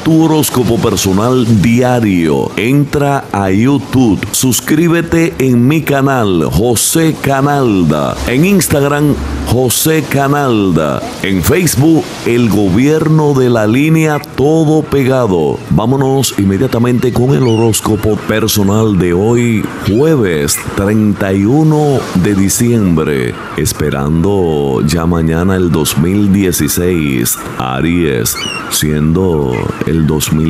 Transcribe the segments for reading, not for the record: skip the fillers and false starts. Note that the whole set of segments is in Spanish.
tu horóscopo personal diario. Entra a YouTube, suscríbete en mi canal José Canalda, en Instagram José Canalda, en Facebook El Gobierno de la Línea, todo pegado. Vámonos inmediatamente con el horóscopo personal de hoy, jueves 31 de diciembre, esperando ya mañana el 2016. Aries, siendo el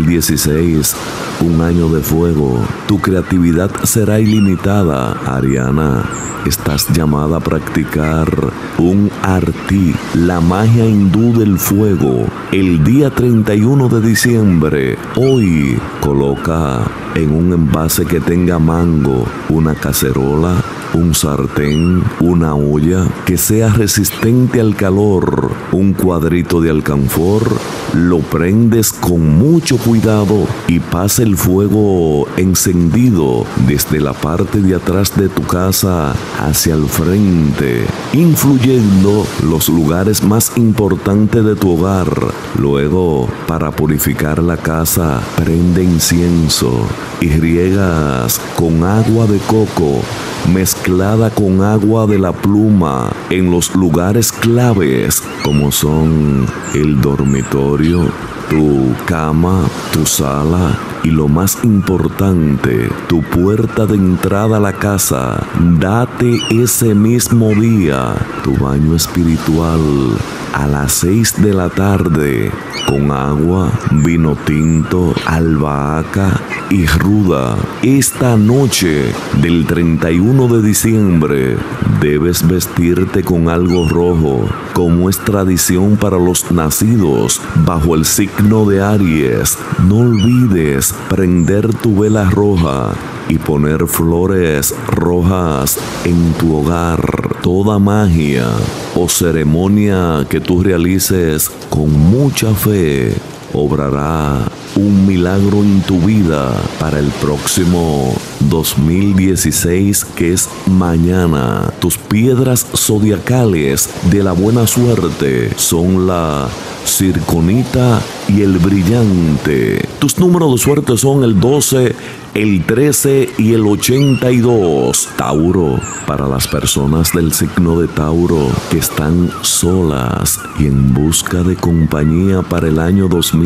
2016 un año de fuego, tu creatividad será ilimitada. Ariana, estás llamada a practicar un arti, la magia hindú del fuego. El día 31 de diciembre, hoy, coloca en un envase que tenga mango, una cacerola, un sartén, una olla que sea resistente al calor, un cuadrito de alcanfor, lo prendes con mucho cuidado y pasa el fuego encendido desde la parte de atrás de tu casa hacia el frente, influyendo los lugares más importantes de tu hogar. Luego, para purificar la casa, prende incienso y riegas con agua de coco mezclada con agua de la pluma en los lugares claves como son el dormitorio, tu cama, tu sala y lo más importante, tu puerta de entrada a la casa. Date ese mismo día tu baño espiritual a las 6 de la tarde con agua, vino tinto, albahaca y ruda. Esta noche del 31 de diciembre debes vestirte con algo rojo, como es tradición para los nacidos bajo el signo de Aries. No olvides prender tu vela roja y poner flores rojas en tu hogar. Toda magia o ceremonia que tú realices con mucha fe obrará un milagro en tu vida para el próximo 2016, que es mañana. Tus piedras zodiacales de la buena suerte son la circonita y el brillante. Tus números de suerte son el 12, el 13 y el 82. Tauro, para las personas del signo de Tauro que están solas y en busca de compañía para el año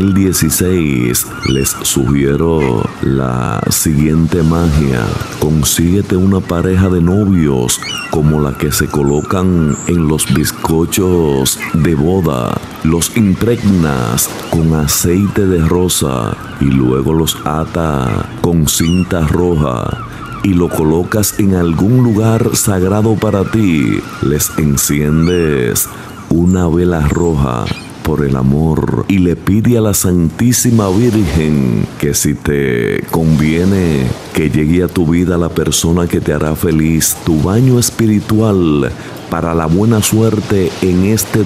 2016, les sugiero la siguiente magia. Consíguete una pareja de novios como la que se colocan en los bizcochos de boda. Los impregnas con aceite de rosa y luego los ata con cinta roja y lo colocas en algún lugar sagrado para ti. Les enciendes una vela roja por el amor y le pide a la Santísima Virgen que si te conviene que llegue a tu vida la persona que te hará feliz. Tu baño espiritual para la buena suerte en este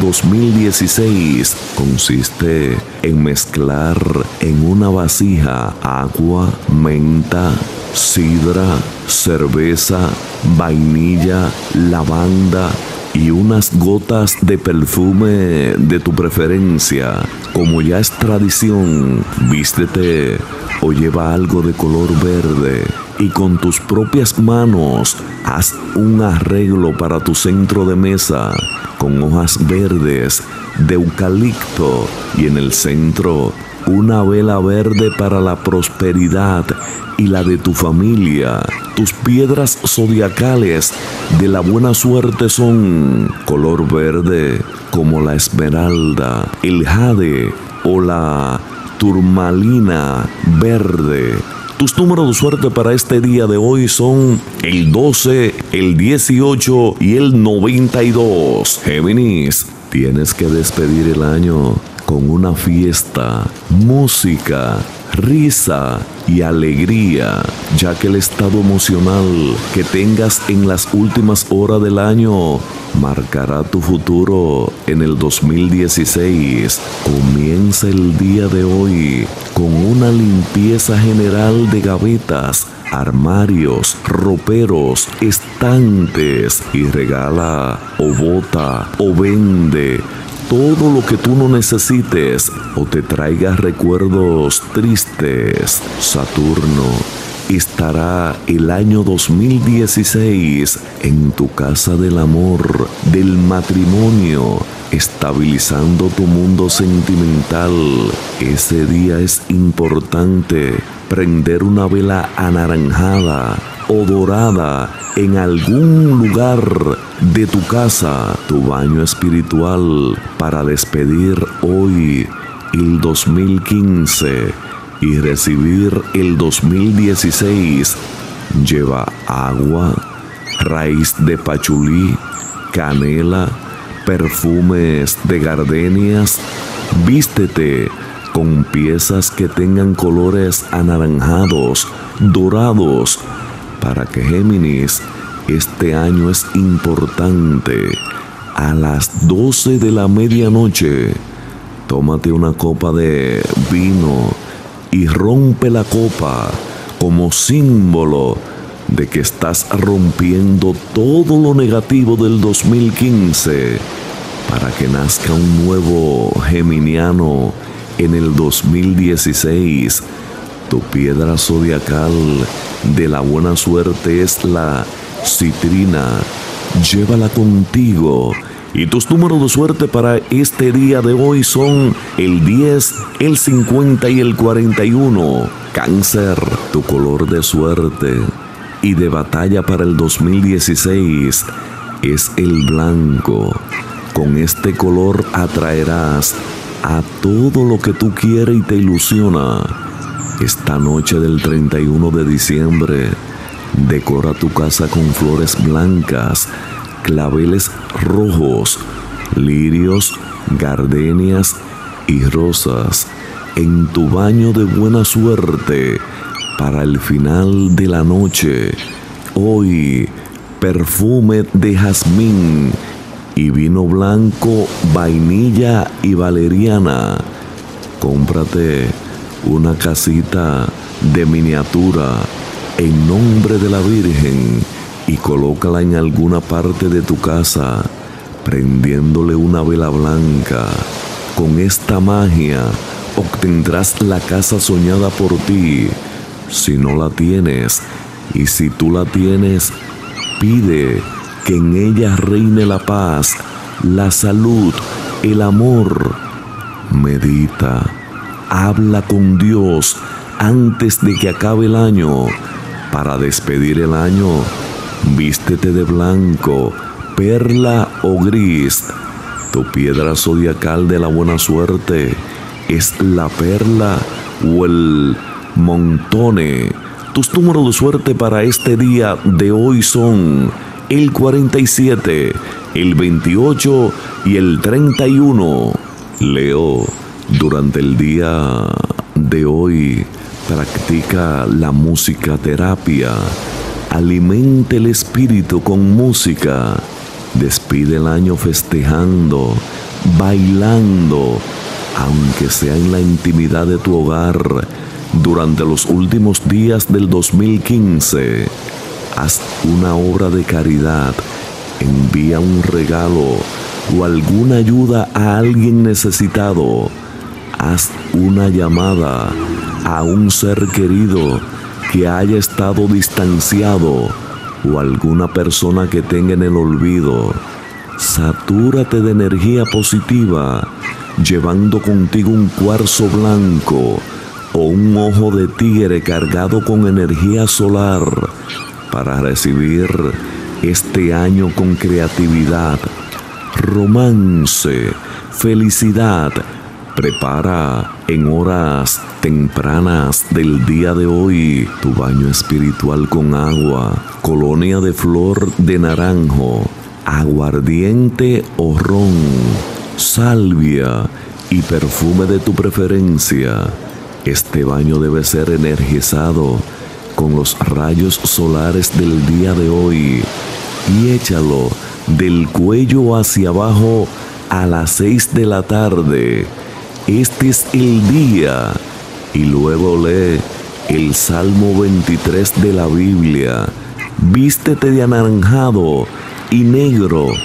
2016 consiste en mezclar en una vasija agua, menta, sidra, cerveza, vainilla, lavanda y unas gotas de perfume de tu preferencia. Como ya es tradición, vístete o lleva algo de color verde y con tus propias manos haz un arreglo para tu centro de mesa con hojas verdes de eucalipto y en el centro una vela verde para la prosperidad y la de tu familia. Tus piedras zodiacales de la buena suerte son color verde como la esmeralda, el jade o la turmalina verde. Tus números de suerte para este día de hoy son el 12, el 18 y el 92. Géminis, tienes que despedir el año con una fiesta, música, risa y alegría, ya que el estado emocional que tengas en las últimas horas del año marcará tu futuro en el 2016. Comienza el día de hoy con una limpieza general de gavetas, armarios, roperos, estantes y regala o bota o vende todo lo que tú no necesites o te traiga recuerdos tristes. Saturno estará el año 2016 en tu casa del amor, del matrimonio, estabilizando tu mundo sentimental. Ese día es importante prender una vela anaranjada o dorada en algún lugar de tu casa, tu baño espiritual, para despedir hoy el 2015 y recibir el 2016. Lleva agua, raíz de pachulí, canela, perfumes de gardenias. Vístete con piezas que tengan colores anaranjados, dorados, para que Géminis, este año es importante. A las 12 de la medianoche, tómate una copa de vino y rompe la copa como símbolo de que estás rompiendo todo lo negativo del 2015 para que nazca un nuevo geminiano en el 2016. Tu piedra zodiacal de la buena suerte es la citrina. Llévala contigo. Y tus números de suerte para este día de hoy son el 10, el 50 y el 41. Cáncer, tu color de suerte y de batalla para el 2016 es el blanco. Con este color atraerás a todo lo que tú quieres y te ilusiona. Esta noche del 31 de diciembre, decora tu casa con flores blancas, claveles rojos, lirios, gardenias y rosas en tu baño de buena suerte para el final de la noche. Hoy, perfume de jazmín y vino blanco, vainilla y valeriana. Cómprate una casita de miniatura en nombre de la Virgen y colócala en alguna parte de tu casa, prendiéndole una vela blanca. Con esta magia obtendrás la casa soñada por ti. Si no la tienes, y si tú la tienes, pide que en ella reine la paz, la salud, el amor. Medita, habla con Dios antes de que acabe el año. Para despedir el año, vístete de blanco, perla o gris. Tu piedra zodiacal de la buena suerte es la perla o el montone. Tus números de suerte para este día de hoy son el 47, el 28 y el 31. Leo, durante el día de hoy, practica la musicaterapia. Alimente el espíritu con música. Despide el año festejando, bailando, aunque sea en la intimidad de tu hogar. Durante los últimos días del 2015, haz una obra de caridad, envía un regalo o alguna ayuda a alguien necesitado. Haz una llamada a un ser querido que haya estado distanciado o alguna persona que tenga en el olvido. Satúrate de energía positiva, llevando contigo un cuarzo blanco o un ojo de tigre cargado con energía solar para recibir este año con creatividad, romance, felicidad. Prepara en horas tempranas del día de hoy tu baño espiritual con agua, colonia de flor de naranjo, aguardiente o ron, salvia y perfume de tu preferencia. Este baño debe ser energizado con los rayos solares del día de hoy y échalo del cuello hacia abajo a las 6 de la tarde. Este es el día. Y luego lee el Salmo 23 de la Biblia. Vístete de anaranjado y negro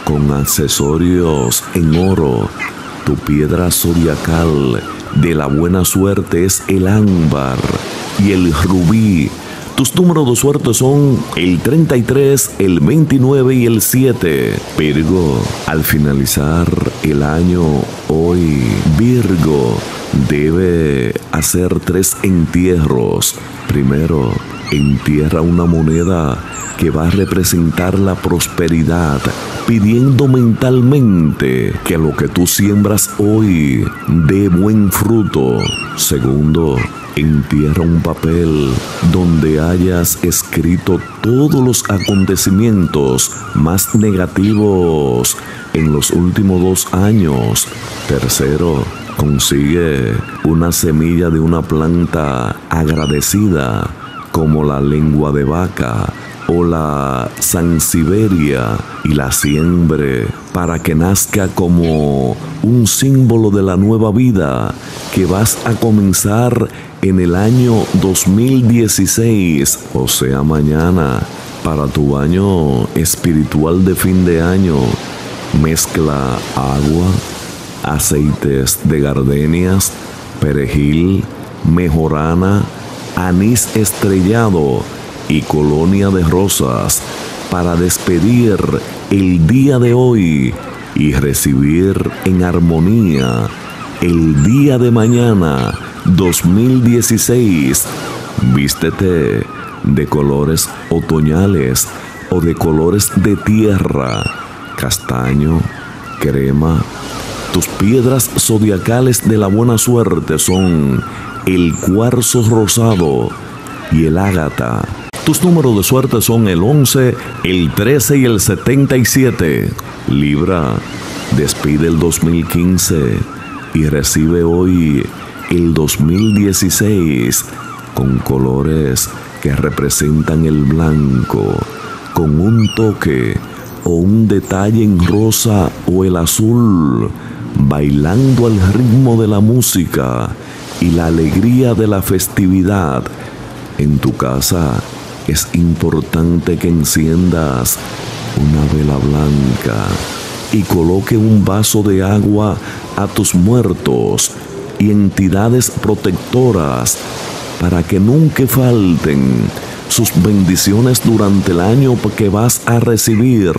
con accesorios en oro. Tu piedra zodiacal de la buena suerte es el ámbar y el rubí. Tus números de suerte son el 33, el 29 y el 7. Virgo, al finalizar el año, hoy Virgo debe hacer 3 entierros. Primero, entierra una moneda que va a representar la prosperidad, pidiendo mentalmente que lo que tú siembras hoy dé buen fruto. Segundo, entierra un papel donde hayas escrito todos los acontecimientos más negativos en los últimos 2 años. Tercero, consigue una semilla de una planta agradecida como la lengua de vaca o la sansevieria y la siembre para que nazca como un símbolo de la nueva vida que vas a comenzar en el año 2016, o sea mañana. Para tu baño espiritual de fin de año, mezcla agua, aceites de gardenias, perejil, mejorana, anís estrellado y colonia de rosas para despedir el día de hoy y recibir en armonía el día de mañana 2016. Vístete de colores otoñales o de colores de tierra, castaño, crema. Tus piedras zodiacales de la buena suerte son el cuarzo rosado y el ágata. Tus números de suerte son el 11, el 13 y el 77. Libra, despide el 2015 y recibe hoy el 2016 con colores que representan el blanco, con un toque o un detalle en rosa o el azul, bailando al ritmo de la música y la alegría de la festividad. En tu casa es importante que enciendas una vela blanca y coloque un vaso de agua a tus muertos y entidades protectoras para que nunca falten sus bendiciones durante el año que vas a recibir.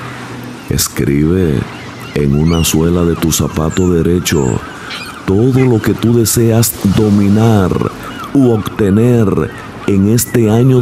Escribe en una suela de tu zapato derecho todo lo que tú deseas dominar u obtener en este año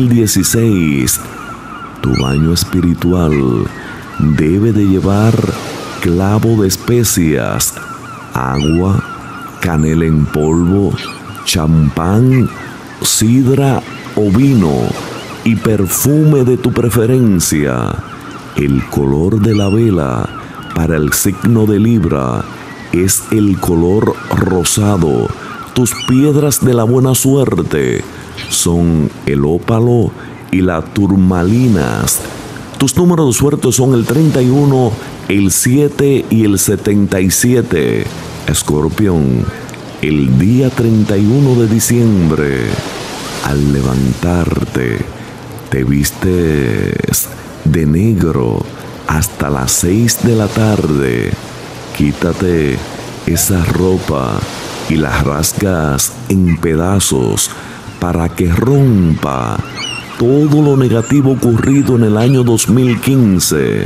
2016. Tu baño espiritual debe de llevar clavo de especias, agua, canela en polvo, champán, sidra o vino y perfume de tu preferencia. El color de la vela para el signo de Libra es el color rosado. Tus piedras de la buena suerte son el ópalo y la turmalinas. Tus números de suerte son el 31, el 7 y el 77. Escorpión, el día 31 de diciembre, al levantarte, te vistes de negro hasta las 6 de la tarde. Quítate esa ropa y la rasgas en pedazos para que rompa todo lo negativo ocurrido en el año 2015.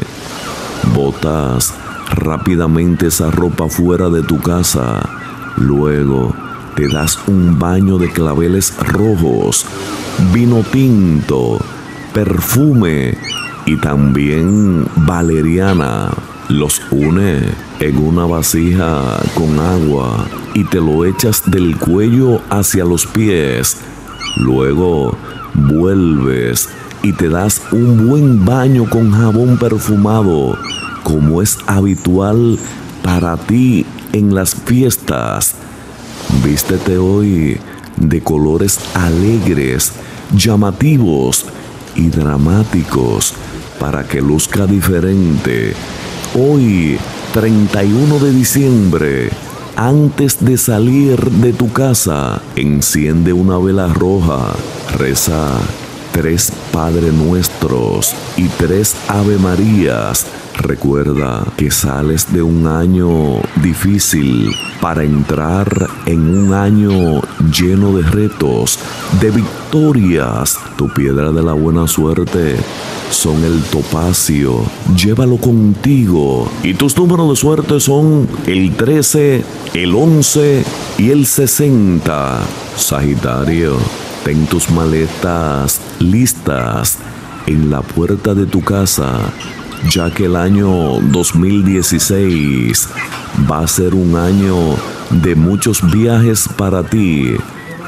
Botas rápidamente esa ropa fuera de tu casa. Luego te das un baño de claveles rojos, vino tinto, perfume y también valeriana. Los une en una vasija con agua y te lo echas del cuello hacia los pies. Luego vuelves y te das un buen baño con jabón perfumado, como es habitual para ti en las fiestas. Vístete hoy de colores alegres, llamativos y dramáticos para que luzca diferente. Hoy, 31 de diciembre, antes de salir de tu casa, enciende una vela roja, reza 3 Padre Nuestros y 3 Ave Marías. Recuerda que sales de un año difícil para entrar en un año lleno de retos, de victorias. Tu piedra de la buena suerte son el topacio. Llévalo contigo. Y tus números de suerte son el 13, el 11 y el 60. Sagitario, ten tus maletas listas en la puerta de tu casa, ya que el año 2016 va a ser un año de muchos viajes para ti.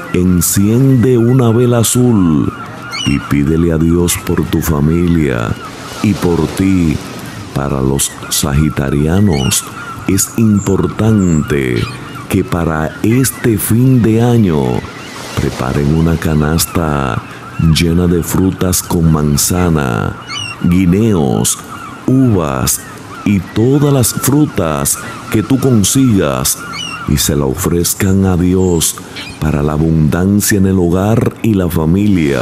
Enciende una vela azul y pídele a Dios por tu familia y por ti. Para los sagitarianos es importante que para este fin de año preparen una canasta llena de frutas con manzana, guineos, uvas y todas las frutas que tú consigas y se la ofrezcan a Dios para la abundancia en el hogar y la familia.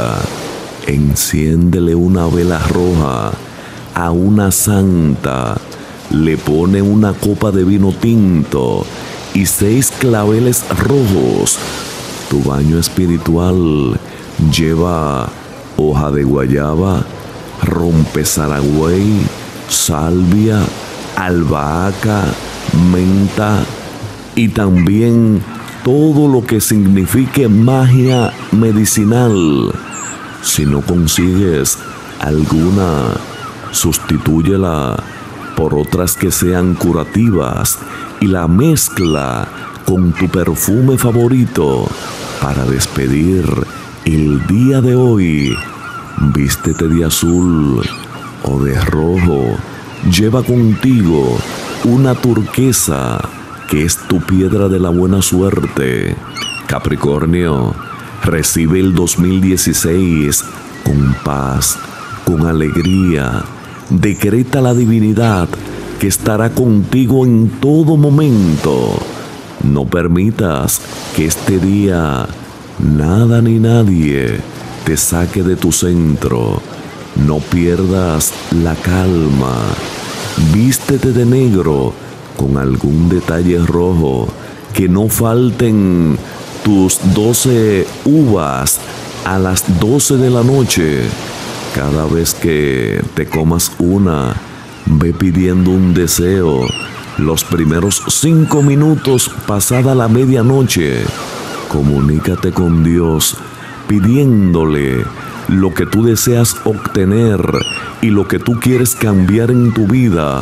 Enciéndele una vela roja a una santa, le pone una copa de vino tinto y 6 claveles rojos. Tu baño espiritual lleva hoja de guayaba, rompezaragüey, salvia, albahaca, menta y también todo lo que signifique magia medicinal. Si no consigues alguna, sustitúyela por otras que sean curativas y la mezcla con tu perfume favorito para despedir el día de hoy. Vístete de azul o de rojo. Lleva contigo una turquesa, que es tu piedra de la buena suerte. Capricornio, recibe el 2016 con paz, con alegría. Decreta la divinidad que estará contigo en todo momento. No permitas que este día nada ni nadie te saque de tu centro. No pierdas la calma. Vístete de negro con algún detalle rojo. Que no falten tus 12 uvas a las 12 de la noche. Cada vez que te comas una, ve pidiendo un deseo. Los primeros 5 minutos pasada la medianoche, comunícate con Dios pidiéndole lo que tú deseas obtener y lo que tú quieres cambiar en tu vida.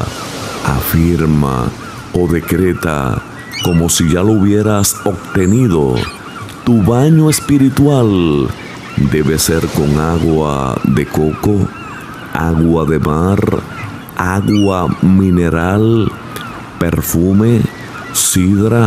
Afirma o decreta como si ya lo hubieras obtenido. Tu baño espiritual debe ser con agua de coco, agua de mar, agua mineral, perfume, sidra.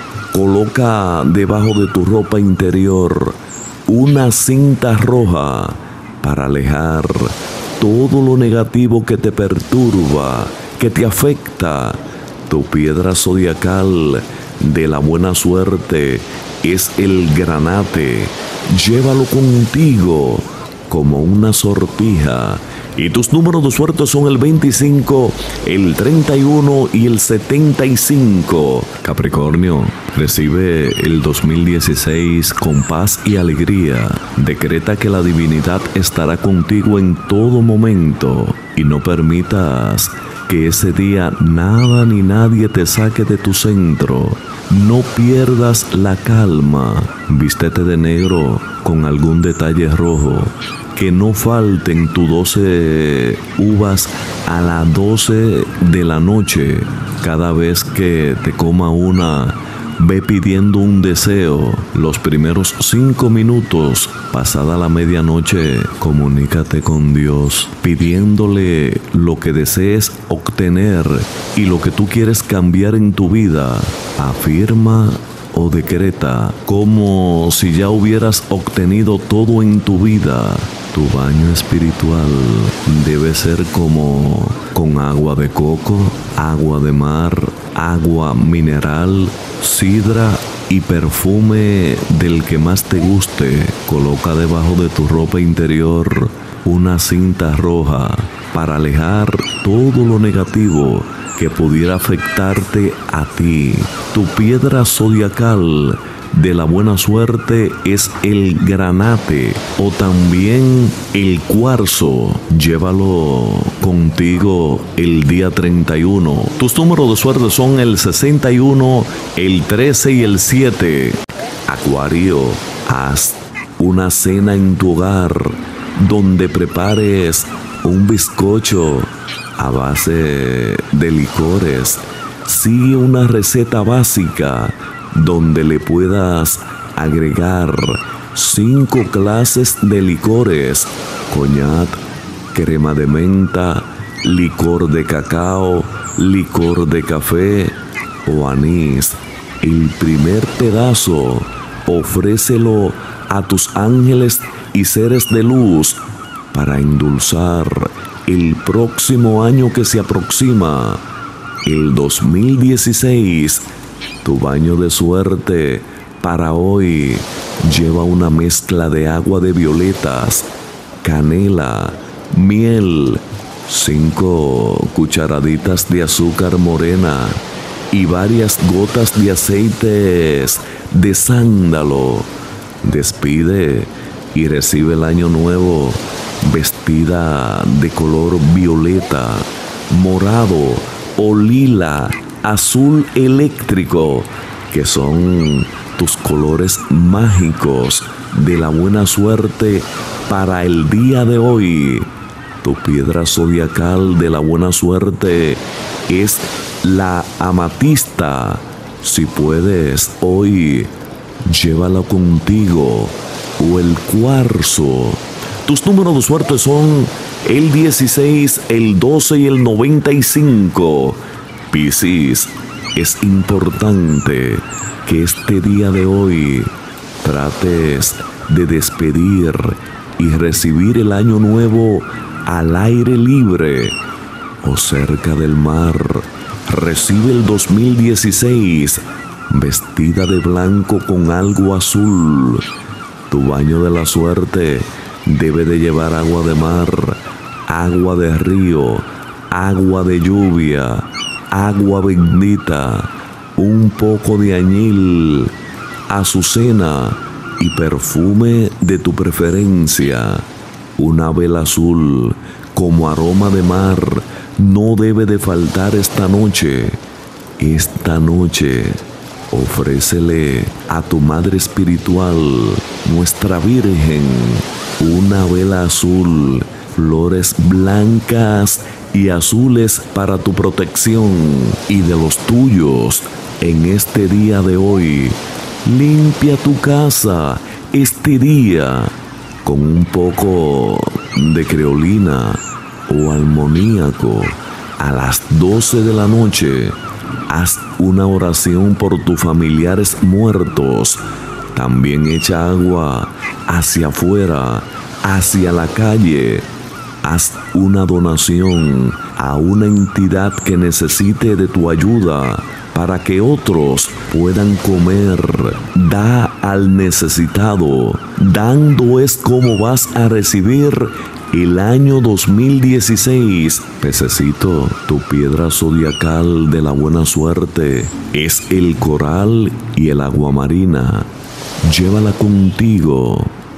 Coloca debajo de tu ropa interior una cinta roja para alejar todo lo negativo que te perturba, que te afecta. Tu piedra zodiacal de la buena suerte es el granate. Llévalo contigo como una sortija. Y tus números de suerte son el 25, el 31 y el 75. Capricornio, recibe el 2016 con paz y alegría. Decreta que la divinidad estará contigo en todo momento y no permitas que ese día nada ni nadie te saque de tu centro. No pierdas la calma. Vístete de negro con algún detalle rojo. Que no falten tus 12 uvas a las 12 de la noche. Cada vez que te coma una, ve pidiendo un deseo. Los primeros 5 minutos, pasada la medianoche, comunícate con Dios, pidiéndole lo que desees obtener y lo que tú quieres cambiar en tu vida. Afirma o decreta como si ya hubieras obtenido todo en tu vida. Tu baño espiritual debe ser como con agua de coco, agua de mar, agua mineral, sidra y perfume del que más te guste. Coloca debajo de tu ropa interior una cinta roja para alejar todo lo negativo que pudiera afectarte a ti. Tu piedra zodiacal de la buena suerte es el granate o también el cuarzo. Llévalo contigo el día 31. Tus números de suerte son el 61, el 13 y el 7. Acuario, haz una cena en tu hogar donde prepares un bizcocho a base de licores. Sigue una receta básica donde le puedas agregar 5 clases de licores: coñac, crema de menta, licor de cacao, licor de café o anís. El primer pedazo ofrécelo a tus ángeles y seres de luz para endulzar el próximo año que se aproxima, el 2016. Tu baño de suerte para hoy lleva una mezcla de agua de violetas, canela, miel, 5 cucharaditas de azúcar morena y varias gotas de aceites de sándalo. Despide y recibe el año nuevo vestida de color violeta, morado o lila, azul eléctrico, que son tus colores mágicos de la buena suerte para el día de hoy. Tu piedra zodiacal de la buena suerte es la amatista. Si puedes hoy, llévala contigo, o el cuarzo. Tus números de suerte son el 16, el 12 y el 95. Piscis, es importante que este día de hoy trates de despedir y recibir el año nuevo al aire libre o cerca del mar. Recibe el 2016 vestida de blanco con algo azul. Tu baño de la suerte debe de llevar agua de mar, agua de río, agua de lluvia, agua bendita, un poco de añil, azucena y perfume de tu preferencia. Una vela azul como aroma de mar no debe de faltar esta noche. Esta noche ofrécele a tu madre espiritual, nuestra Virgen, una vela azul, flores blancas y azules para tu protección y de los tuyos en este día de hoy. Limpia tu casa este día con un poco de creolina o almoníaco. A las 12 de la noche, haz una oración por tus familiares muertos. También echa agua hacia afuera, hacia la calle. Haz una donación a una entidad que necesite de tu ayuda para que otros puedan comer. Da al necesitado. Dando es como vas a recibir el año 2016. Pececito, tu piedra zodiacal de la buena suerte es el coral y el aguamarina. Llévala contigo.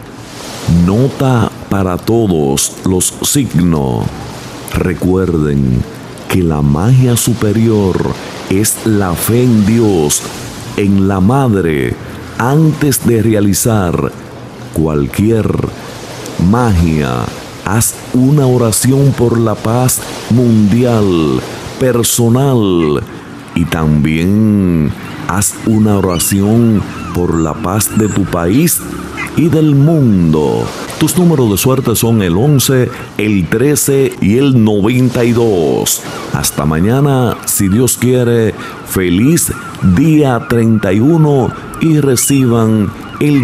Nota para todos los signos. Recuerden que la magia superior es la fe en Dios, en la Madre, antes de realizar cualquier magia. Haz una oración por la paz mundial, personal, y también haz una oración por la paz de tu país y del mundo. Tus números de suerte son el 11, el 13 y el 92. Hasta mañana, si Dios quiere. Feliz día 31 y reciban el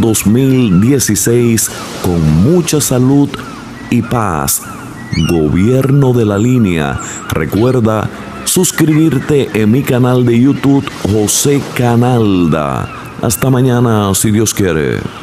2016 con mucha salud y paz. Gobierno de la Línea. Recuerda suscribirte en mi canal de YouTube José Canalda. Hasta mañana, si Dios quiere.